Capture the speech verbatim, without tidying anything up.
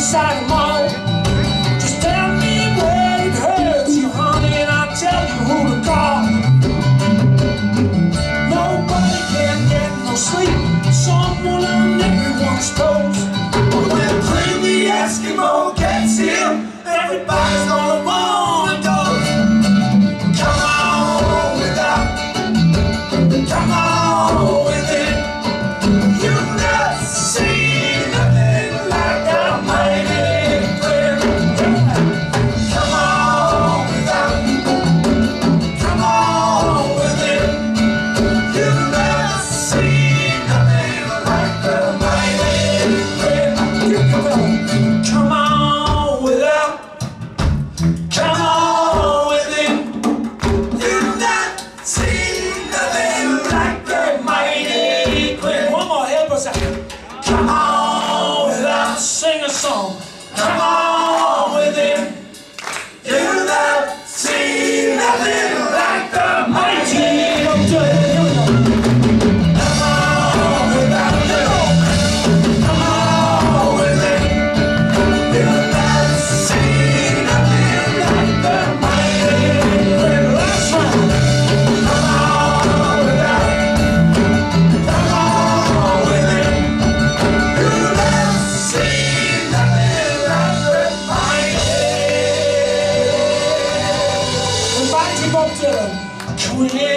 inside the mall. Just tell me where it hurts you, honey, and I'll tell you who to call. Nobody can get no sleep, someone on everyone's toes. But when Creamy Eskimo gets here, everybody's gonna wanna go. Come on without, come on with it. You've never seen nothing like a mighty queen. Come on without, come on with it. You've never seen nothing like the mighty queen. Come on without, come on with it. You've never seen nothing like the mighty queen. One more, help us out. Come on without, sing a song. Come on with it. You've never seen nothing like the mighty. Come to it, here we go. Come on without it. Come on with it. You've never seen nothing like the mighty queen. Last round. Come on without it. Come on with it. You've never seen nothing like the mighty. Everybody keep up to Queen.